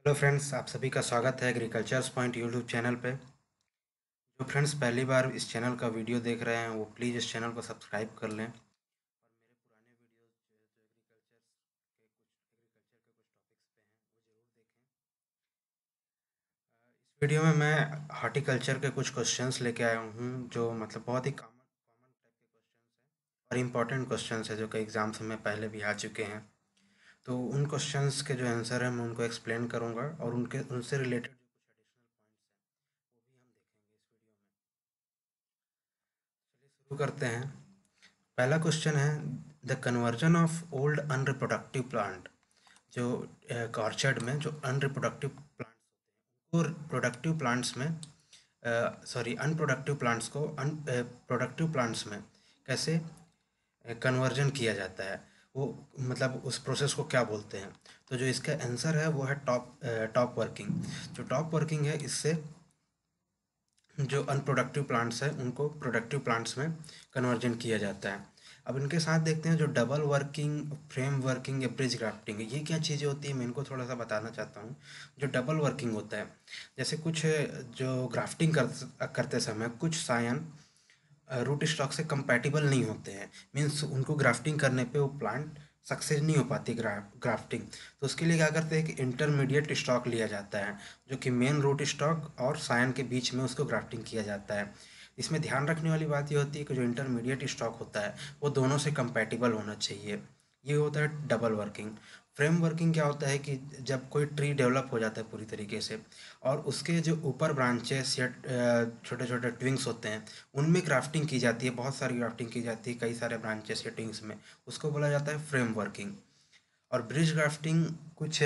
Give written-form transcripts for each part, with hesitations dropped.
Hello friends, आप सभी का स्वागत है एग्रीकल्चर्स पॉइंट यूट्यूब चैनल पे। जो फ्रेंड्स पहली बार इस चैनल का वीडियो देख रहे हैं वो प्लीज़ इस चैनल को सब्सक्राइब कर लें और मेरे पुराने वीडियोस जो एग्रीकल्चर के कुछ टॉपिक्स पे हैं वो ज़रूर देखें। इस वीडियो में मैं हॉर्टिकल्चर के कुछ क्वेश्चंस लेके आया हूँ जो मतलब बहुत ही कॉमन कॉमन टाइप के क्वेश्चंस हैं और इम्पॉर्टेंट क्वेश्चंस हैं जो कई एग्जाम्स में पहले भी आ चुके हैं। तो उन क्वेश्चंस के जो आंसर हैं मैं उनको एक्सप्लेन करूँगा और उनके उनसे रिलेटेड जो कुछ एडिशनल पॉइंट्स हैं वो भी हम देखेंगे इस वीडियो में। चलिए शुरू करते हैं। पहला क्वेश्चन है the conversion of old unreproductive plant. जो ऑर्चर्ड में जो अनरिप्रोडक्टिव प्लांट्स होते हैं उनको प्रोडक्टिव प्लांट्स में सॉरी अनप्रोडक्टिव प्लांट्स को प्रोडक्टिव प्लांट्स में कैसे कन्वर्जन किया जाता है, वो मतलब उस प्रोसेस को क्या बोलते हैं। तो जो इसका आंसर है वो है टॉप वर्किंग। जो टॉप वर्किंग है इससे जो अनप्रोडक्टिव प्लांट्स हैं उनको प्रोडक्टिव प्लांट्स में कन्वर्जन किया जाता है। अब इनके साथ देखते हैं जो डबल वर्किंग, फ्रेम वर्किंग या ब्रिज ग्राफ्टिंग, ये क्या चीज़ें होती है मैं इनको थोड़ा सा बताना चाहता हूँ। जो डबल वर्किंग होता है, जैसे कुछ जो ग्राफ्टिंग करते समय कुछ सायन रूट स्टॉक से कंपैटिबल नहीं होते हैं। मीन्स उनको ग्राफ्टिंग करने पे वो प्लांट सक्सेस नहीं हो पाती ग्राफ्टिंग। तो उसके लिए क्या करते हैं कि इंटरमीडिएट स्टॉक लिया जाता है जो कि मेन रूट स्टॉक और सायन के बीच में उसको ग्राफ्टिंग किया जाता है। इसमें ध्यान रखने वाली बात ये होती है कि जो इंटरमीडिएट स्टॉक होता है वो दोनों से कंपैटिबल होना चाहिए। ये होता है डबल वर्किंग। फ्रेम वर्किंग क्या होता है कि जब कोई ट्री डेवलप हो जाता है पूरी तरीके से और उसके जो ऊपर ब्रांचेस या छोटे छोटे ट्विंग्स होते हैं उनमें ग्राफ्टिंग की जाती है, बहुत सारी ग्राफ्टिंग की जाती है कई सारे ब्रांचेस या ट्विंग्स में, उसको बोला जाता है फ्रेम वर्किंग। और ब्रिज ग्राफ्टिंग कुछ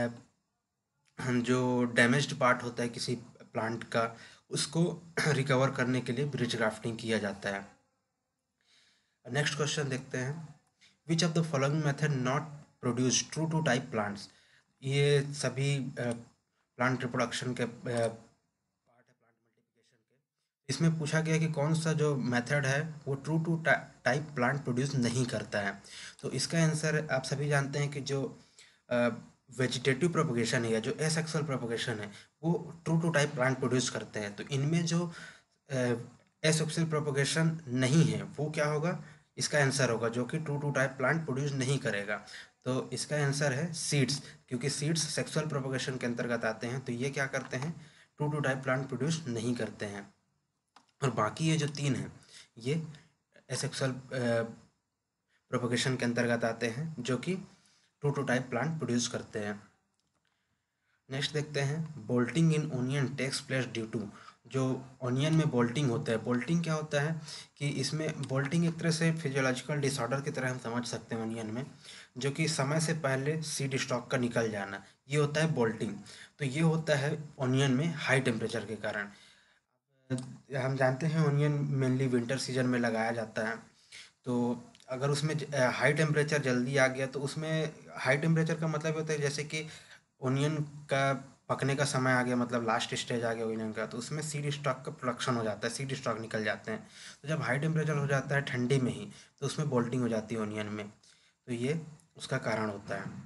जो डैमेज्ड पार्ट होता है किसी प्लांट का उसको रिकवर करने के लिए ब्रिज ग्राफ्टिंग किया जाता है। नेक्स्ट क्वेश्चन देखते हैं। Which of the following method not produce true to type plants. ये सभी प्लांट रिप्रोडक्शन के पार्ट है, प्लांट मल्टीप्लिकेशन के। इसमें पूछा गया कि कौन सा जो मेथड है वो true to type plant produce नहीं करता है। तो इसका आंसर आप सभी जानते हैं कि जो वेजिटेटिव प्रोपगेशन है या जो एसेक्सुअल प्रोपगेशन है वो true to type plant produce करते हैं। तो इनमें जो एसेक्सुअल प्रोपगेशन नहीं है वो क्या होगा, इसका आंसर होगा जो कि true to type plant produce नहीं करेगा। तो इसका आंसर है सीड्स, क्योंकि सीड्स सेक्सुअल प्रोपगेशन के अंतर्गत आते हैं। तो ये क्या करते हैं, true to type plant produce नहीं करते हैं। और बाकी ये जो तीन हैं ये एसेक्सुअल प्रोपगेशन के अंतर्गत आते हैं जो कि true to type plant produce करते हैं। नेक्स्ट देखते हैं bolting in onion takes place due to. जो ओनियन में बोल्टिंग होता है, बोल्टिंग क्या होता है कि इसमें बोल्टिंग एक तरह से फिजियोलॉजिकल डिसऑर्डर की तरह हम समझ सकते हैं ओनियन में, जो कि समय से पहले सीड स्टॉक का निकल जाना, ये होता है बोल्टिंग। तो ये होता है ओनियन में हाई टेम्परेचर के कारण। हम जानते हैं ओनियन मेनली विंटर सीजन में लगाया जाता है। तो अगर उसमें हाई टेम्परेचर जल्दी आ गया तो उसमें हाई टेम्परेचर का मतलब होता है जैसे कि ओनियन का पकने का समय आ गया, मतलब लास्ट स्टेज आ गया ओनियन का, तो उसमें सीड स्टॉक का प्रोडक्शन हो जाता है, सीड स्टॉक निकल जाते हैं। तो जब हाई टेम्परेचर हो जाता है ठंडी में ही तो उसमें बोल्टिंग हो जाती है ओनियन में। तो ये उसका कारण होता है।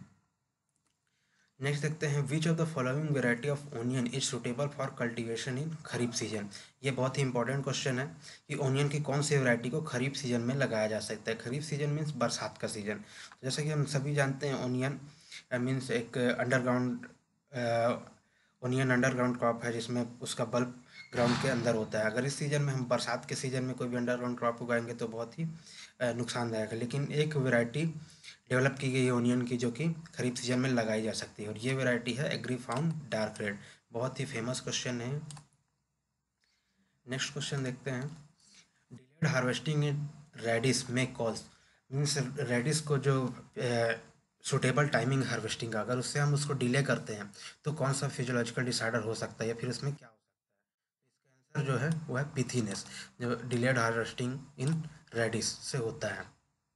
नेक्स्ट देखते हैं which of the following variety of onion is suitable for cultivation in kharif season. ये बहुत ही इंपॉर्टेंट क्वेश्चन है कि ओनियन की कौन सी वैरायटी को खरीफ सीजन में लगाया जा सकता है। खरीफ सीजन मीन्स बरसात का सीजन। तो जैसा कि हम सभी जानते हैं ओनियन मीन्स एक अंडरग्राउंड ओनियन अंडरग्राउंड क्रॉप है जिसमें उसका बल्ब ग्राउंड के अंदर होता है। अगर इस सीज़न में हम बरसात के सीज़न में कोई भी अंडरग्राउंड क्रॉप उगाएंगे तो बहुत ही नुकसानदायक है। लेकिन एक वैरायटी डेवलप की गई है ओनियन की जो कि खरीफ सीजन में लगाई जा सकती है और ये वैरायटी है एग्री फाउंड डार्क रेड। बहुत ही फेमस क्वेश्चन है। नेक्स्ट क्वेश्चन देखते हैं डिलेड हार्वेस्टिंग इन रेडिस में कॉज। मीन्स रेडिस को जो सुटेबल टाइमिंग हार्वेस्टिंग का अगर उससे हम उसको डिले करते हैं तो कौन सा फिजियोलॉजिकल डिसऑर्डर हो सकता है या फिर उसमें क्या हो सकता है। इसका आंसर जो है वो है पिथीनेस, जो डिलेड हार्वेस्टिंग इन रेडिस से होता है।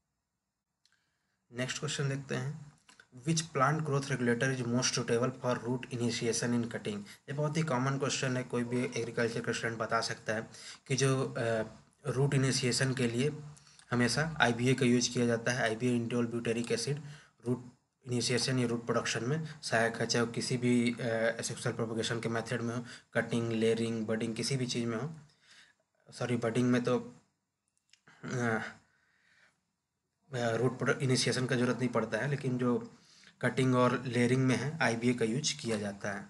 नेक्स्ट क्वेश्चन देखते हैं which plant growth regulator is most suitable for root initiation in cutting. ये बहुत ही कॉमन क्वेश्चन है, कोई भी एग्रीकल्चर का स्टूडेंट बता सकता है कि जो रूट इनिशिएशन के लिए हमेशा आईबीए का यूज किया जाता है। IBA indole butyric acid root initiation या रूट प्रोडक्शन में सहायक है, चाहे वो किसी भी एसेक्सुअल प्रोपगेशन के मेथड में हो, कटिंग, लेयरिंग, बडिंग, किसी भी चीज़ में हो। सॉरी, बडिंग में तो रूट प्रोडक्ट इनिशिएशन का ज़रूरत नहीं पड़ता है, लेकिन जो कटिंग और लेयरिंग में है आईबीए का यूज किया जाता है।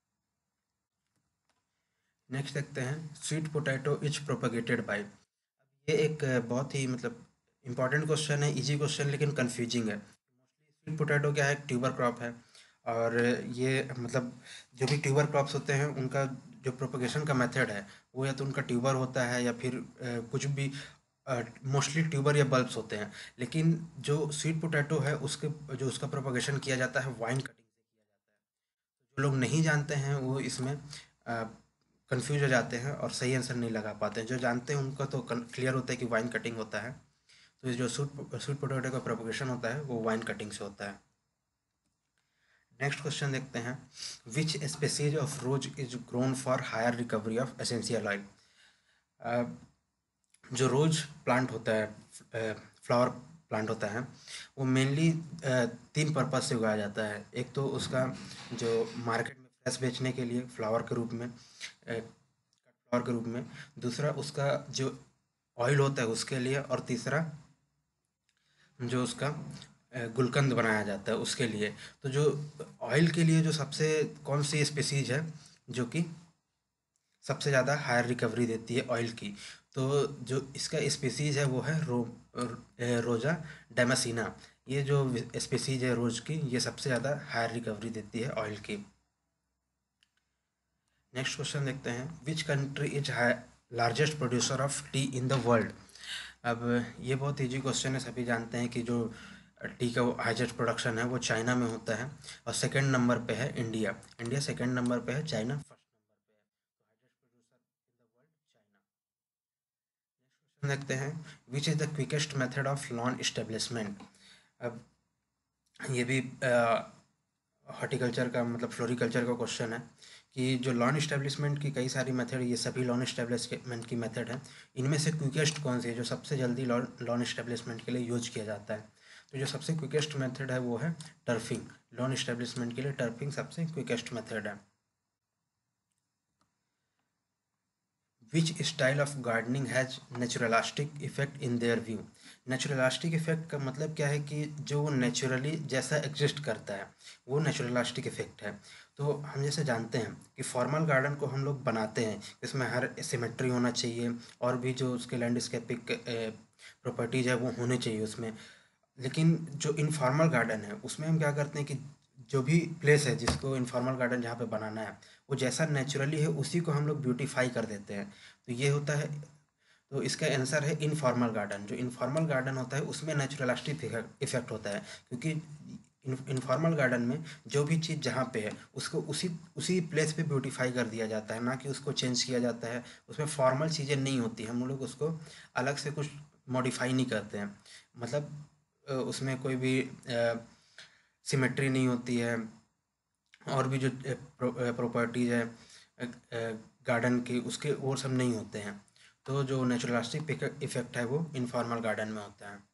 नेक्स्ट देखते हैं, sweet potato is propagated by. ये एक बहुत ही मतलब इम्पॉर्टेंट क्वेश्चन है, इजी क्वेश्चन लेकिन कंफ्यूजिंग है। स्वीट पोटैटो क्या है, ट्यूबर क्रॉप है, और ये मतलब जो भी ट्यूबर क्रॉप्स होते हैं उनका जो प्रोपगेशन का मेथड है वो या तो उनका ट्यूबर होता है या फिर कुछ भी मोस्टली ट्यूबर या बल्ब्स होते हैं। लेकिन जो स्वीट पोटैटो है उसके जो उसका प्रोपगेशन किया जाता है वाइन कटिंग से किया जाता है। जो लोग नहीं जानते हैं वो इसमें कंफ्यूज हो जाते हैं और सही आंसर नहीं लगा पाते हैं। जो जानते हैं उनका तो क्लियर होता है कि वाइन कटिंग होता है। तो ये जो स्वीट पोटैटो का प्रोपगेशन होता है वो वाइन कटिंग से होता है। नेक्स्ट क्वेश्चन देखते हैं, which species of rose is grown for higher recovery of essential oil. जो रोज प्लांट होता है, फ्लावर प्लांट होता है, वो मेनली 3 पर्पज से उगाया जाता है। एक तो उसका जो मार्केट में फ्रेश बेचने के लिए फ्लावर के रूप में, फ्लावर के रूप में, दूसरा उसका जो ऑयल होता है उसके लिए, और तीसरा जो उसका गुलकंद बनाया जाता है उसके लिए। तो जो ऑयल के लिए जो सबसे कौन सी स्पेसीज है जो कि सबसे ज़्यादा हायर रिकवरी देती है ऑयल की, तो जो इसका स्पेसीज है वो है रोजा डेमासीना। ये जो स्पेसीज है रोज की, ये सबसे ज़्यादा हायर रिकवरी देती है ऑयल की। नेक्स्ट क्वेश्चन देखते हैं, which country is largest producer of tea in the world. अब ये बहुत इजी क्वेश्चन है, सभी जानते हैं कि जो टी का हाईएस्ट प्रोडक्शन है वो चाइना में होता है, और सेकंड नंबर पे है इंडिया। इंडिया सेकंड नंबर पे है, चाइना फर्स्ट नंबर पे है। तो highest producer in the world China. Next question देखते हैं, which is the quickest method of lawn establishment. अब ये भी हॉर्टिकल्चर का मतलब फ्लोरिकल्चर का क्वेश्चन है कि जो लॉन इस्टेब्लिशमेंट की कई सारी मेथड, ये सभी लॉन इस्टेब्लिशमेंट की मेथड है, इनमें से क्विकेस्ट कौन सी है जो सबसे जल्दी लॉन इस्टेब्लिशमेंट के लिए यूज किया जाता है। तो जो सबसे क्विकेस्ट मेथड है वो है टर्फिंग। लॉन इस्टेब्लिशमेंट के लिए टर्फिंग सबसे क्विकेस्ट मेथड है। Which style of gardening has naturalistic effect in their view. Naturalistic effect का मतलब क्या है कि जो वो नेचुरली जैसा एग्जिस्ट करता है वो नेचुरलास्टिक इफेक्ट है। तो हम जैसे जानते हैं कि फॉर्मल गार्डन को हम लोग बनाते हैं, इसमें हर सिमेट्री होना चाहिए और भी जो उसके लैंडस्केपिक प्रॉपर्टीज़ है वो होने चाहिए उसमें। लेकिन जो इनफॉर्मल गार्डन है उसमें हम क्या करते हैं कि जो भी प्लेस है जिसको इनफॉर्मल गार्डन जहाँ पे बनाना है वो जैसा नेचुरली है उसी को हम लोग ब्यूटीफाई कर देते हैं। तो ये होता है, तो इसका आंसर है इनफॉर्मल गार्डन। जो इनफॉर्मल गार्डन होता है उसमें नेचुरलिस्टिक इफेक्ट होता है, क्योंकि इनफॉर्मल गार्डन में जो भी चीज़ जहाँ पे है उसको उसी उसी प्लेस पे ब्यूटीफाई कर दिया जाता है, ना कि उसको चेंज किया जाता है। उसमें फॉर्मल चीज़ें नहीं होती, हम लोग उसको अलग से कुछ मॉडिफाई नहीं करते हैं। मतलब उसमें कोई भी सिमेट्री नहीं होती है, और भी जो प्रॉपर्टीज़ है गार्डन की उसके वो सब नहीं होते हैं। तो जो नेचुरलिस्टिक इफेक्ट है वो इनफॉर्मल गार्डन में होता है।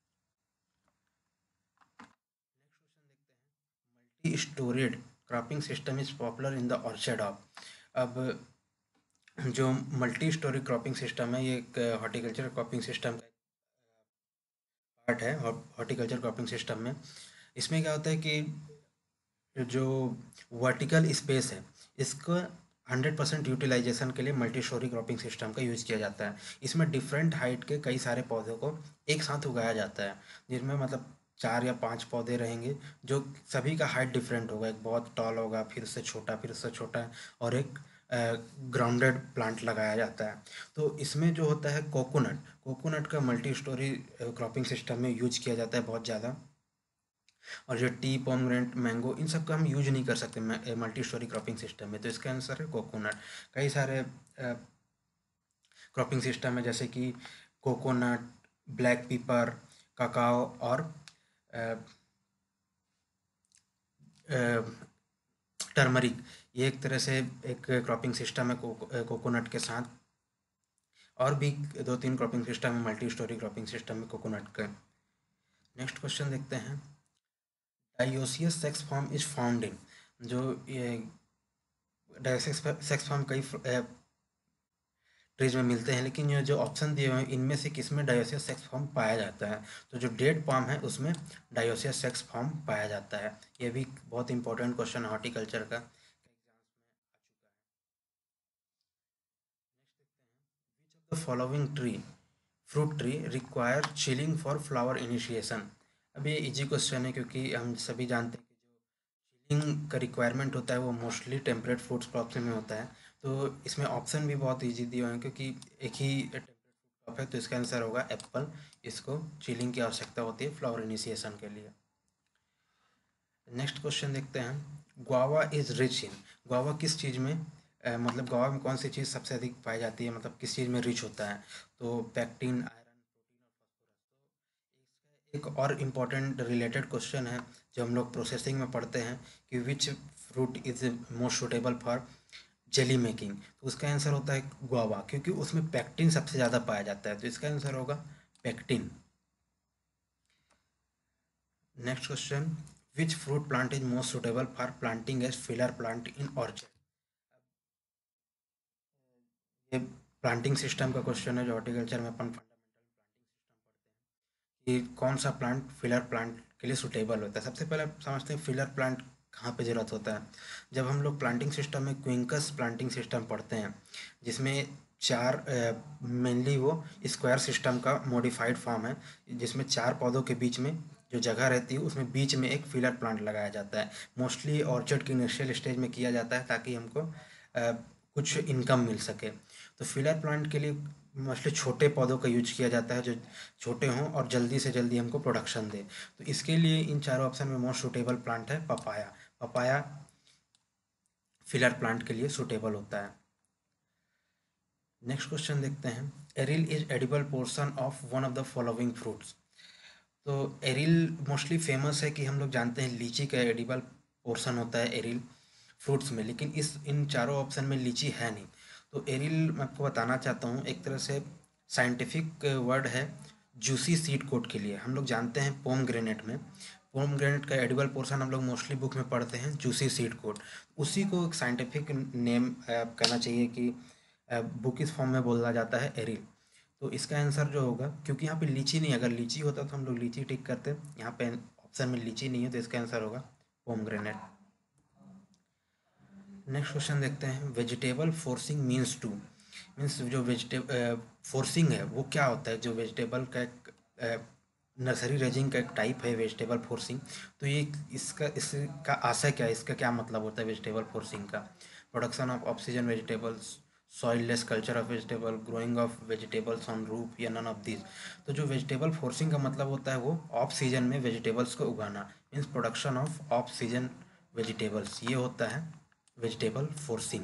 Multi storeyed cropping system is popular in the orchard of. अब जो मल्टी स्टोरी क्रॉपिंग सिस्टम है ये एक हॉर्टिकल्चर क्रॉपिंग सिस्टम का पार्ट है। हॉर्टिकल्चर क्रॉपिंग सिस्टम में इसमें क्या होता है कि जो वर्टिकल स्पेस है इसको 100% यूटिलाइजेशन के लिए मल्टी स्टोरी क्रॉपिंग सिस्टम का यूज़ किया जाता है। इसमें डिफरेंट हाइट के कई सारे पौधों को एक साथ उगाया जाता है, जिसमें मतलब 4 या 5 पौधे रहेंगे जो सभी का हाइट डिफरेंट होगा। एक बहुत टॉल होगा, फिर उससे छोटा, फिर उससे छोटा, और एक ग्राउंडेड प्लांट लगाया जाता है। तो इसमें जो होता है कोकोनट, कोकोनट का मल्टी स्टोरी क्रॉपिंग सिस्टम में यूज किया जाता है बहुत ज़्यादा। और जो टी, पोमग्रेनेट, मैंगो, इन सब का हम यूज नहीं कर सकते मल्टी स्टोरी क्रॉपिंग सिस्टम में। तो इसका आंसर है कोकोनट। कई सारे क्रॉपिंग सिस्टम है जैसे कि कोकोनट, ब्लैक पीपर, काकाओ और टर्मरिक। ये एक तरह से एक क्रॉपिंग सिस्टम है कोकोनट के साथ। और भी 2-3 क्रॉपिंग सिस्टम है मल्टी स्टोरी क्रॉपिंग सिस्टम में कोकोनट का। नेक्स्ट क्वेश्चन देखते हैं, dioecious sex form is found in, जो ये डायोसियस सेक्स फॉर्म कई ट्रीज में मिलते हैं, लेकिन ये जो ऑप्शन दिए हुए हैं इनमें से किस में डायोसियस सेक्स फॉर्म पाया जाता है, तो जो डेड पाम है उसमें डायोसियस सेक्स फॉर्म पाया जाता है। ये भी बहुत इंपॉर्टेंट क्वेश्चन है हॉर्टिकल्चर का। The following tree fruit tree require chilling for flower initiation. अब ये इजी क्वेश्चन है क्योंकि हम सभी जानते हैं कि जो चिलिंग का रिक्वायरमेंट होता है वो मोस्टली टेम्परेट फ्रूट्स क्रॉप्स में होता है। तो इसमें ऑप्शन भी बहुत इजी दिए हुए हैं क्योंकि एक ही क्रॉप है, तो इसका आंसर होगा एप्पल। इसको चिलिंग की आवश्यकता होती है फ्लावर इनिशिएशन के लिए। नेक्स्ट क्वेश्चन देखते हैं, guava is rich in. Guava किस चीज़ में मतलब गुआवा में कौन सी चीज़ सबसे अधिक पाई जाती है, मतलब किस चीज़ में रिच होता है, तो पैक्टिन, आयरन, प्रोटीन और फास्फोरस। तो एक और इम्पॉर्टेंट रिलेटेड क्वेश्चन है जो हम लोग प्रोसेसिंग में पढ़ते हैं कि which fruit is most suitable for jelly making, तो उसका आंसर होता है गुआवा, क्योंकि उसमें पैक्टिन सबसे ज़्यादा पाया जाता है, तो इसका आंसर होगा pectin. Next question, which fruit plant is most suitable for planting as filler plant in orchard. ये प्लांटिंग सिस्टम का क्वेश्चन है जो हॉर्टिकल्चर में अपन फंडामेंटल प्लांटिंग सिस्टम पढ़ते हैं कि कौन सा प्लांट फिलर प्लांट के लिए सुटेबल होता है। सबसे पहले समझते हैं फिलर प्लांट कहाँ पे ज़रूरत होता है। जब हम लोग प्लांटिंग सिस्टम में क्विंकस प्लांटिंग सिस्टम पढ़ते हैं जिसमें चार मेनली वो स्क्वायर सिस्टम का मॉडिफाइड फॉर्म है, जिसमें चार पौधों के बीच में जो जगह रहती है उसमें बीच में एक फिलर प्लांट लगाया जाता है। मोस्टली ऑर्चर्ड की इनिशियल स्टेज में किया जाता है ताकि हमको कुछ इनकम मिल सके। तो फिलर प्लांट के लिए मोस्टली छोटे पौधों का यूज किया जाता है जो छोटे हों और जल्दी से जल्दी हमको प्रोडक्शन दे। तो इसके लिए इन चारों ऑप्शन में मोस्ट सूटेबल प्लांट है पपाया। पपाया फिलर प्लांट के लिए सूटेबल होता है। नेक्स्ट क्वेश्चन देखते हैं, aril is edible portion of one of the following fruits. तो एरिल मोस्टली फेमस है कि हम लोग जानते हैं लीची का एडिबल पोर्शन होता है एरिल फ्रूट्स में, लेकिन इस इन चारों ऑप्शन में लीची है नहीं। तो एरिल मैं आपको बताना चाहता हूँ, एक तरह से साइंटिफिक वर्ड है जूसी सीड कोट के लिए। हम लोग जानते हैं पोम ग्रेनेट में, पोम ग्रेनेट का एडिबल पोर्शन हम लोग मोस्टली बुक में पढ़ते हैं जूसी सीड कोट, उसी को एक साइंटिफिक नेम कहना चाहिए कि बुक इस फॉर्म में बोला जाता है एरिल। तो इसका आंसर जो होगा, क्योंकि यहाँ पे लीची नहीं, अगर लीची होता तो हम लोग लीची टिक करते, यहाँ पे ऑप्शन में लीची नहीं है तो इसका आंसर होगा पोमग्रेनेट। नेक्स्ट क्वेश्चन देखते हैं, वेजिटेबल फोर्सिंग मीन्स टू। मीन्स जो फोर्सिंग है वो क्या होता है, जो वेजिटेबल का एक नर्सरी रेजिंग का एक टाइप है वेजिटेबल फोर्सिंग। तो ये इसका आशय क्या है, इसका क्या मतलब होता है वेजिटेबल फोर्सिंग का, production of oxygen vegetables, soilless culture of vegetable, growing of vegetables on roof, या नन ऑफ दिस। तो जो वेजिटेबल फोर्सिंग का मतलब होता है वो ऑफ सीजन में वेजिटेबल्स को उगाना, means production of off season vegetables, ये होता है वेजिटेबल फोर्सिंग।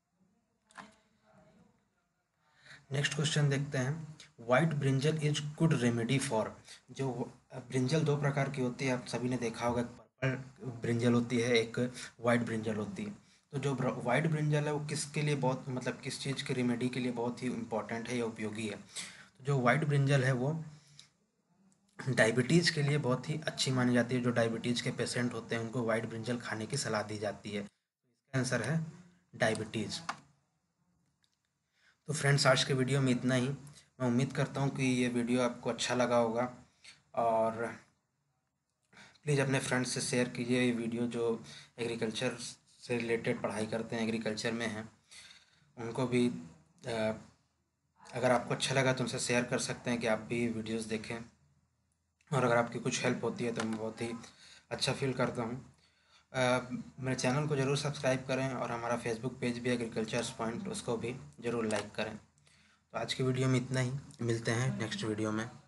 नेक्स्ट क्वेश्चन देखते हैं, white brinjal is good remedy for. जो ब्रिंजल दो प्रकार की होती है, आप सभी ने देखा होगा, पर्पल ब्रिंजल होती है, एक वाइट ब्रिंजल होती है। तो जो वाइट ब्रिंजल है वो किसके लिए बहुत, मतलब किस चीज़ के रेमेडी के लिए बहुत ही इंपॉर्टेंट है या उपयोगी है। तो जो वाइट ब्रिंजल है वो डायबिटीज़ के लिए बहुत ही अच्छी मानी जाती है। जो डायबिटीज़ के पेशेंट होते हैं उनको वाइट ब्रिंजल खाने की सलाह दी जाती है। इसका आंसर है डायबिटीज़। तो फ्रेंड्स आज के वीडियो में इतना ही। मैं उम्मीद करता हूँ कि ये वीडियो आपको अच्छा लगा होगा, और प्लीज़ अपने फ्रेंड्स से शेयर कीजिए ये वीडियो जो एग्रीकल्चर से रिलेटेड पढ़ाई करते हैं, एग्रीकल्चर में हैं, उनको भी अगर आपको अच्छा लगा तो उनसे शेयर कर सकते हैं कि आप भी वीडियोस देखें, और अगर आपकी कुछ हेल्प होती है तो मैं बहुत ही अच्छा फील करता हूँ। मेरे चैनल को ज़रूर सब्सक्राइब करें, और हमारा फेसबुक पेज भी एग्रीकल्चर्स पॉइंट, उसको भी ज़रूर लाइक करें। तो आज की वीडियो में इतना ही, मिलते हैं नेक्स्ट वीडियो में।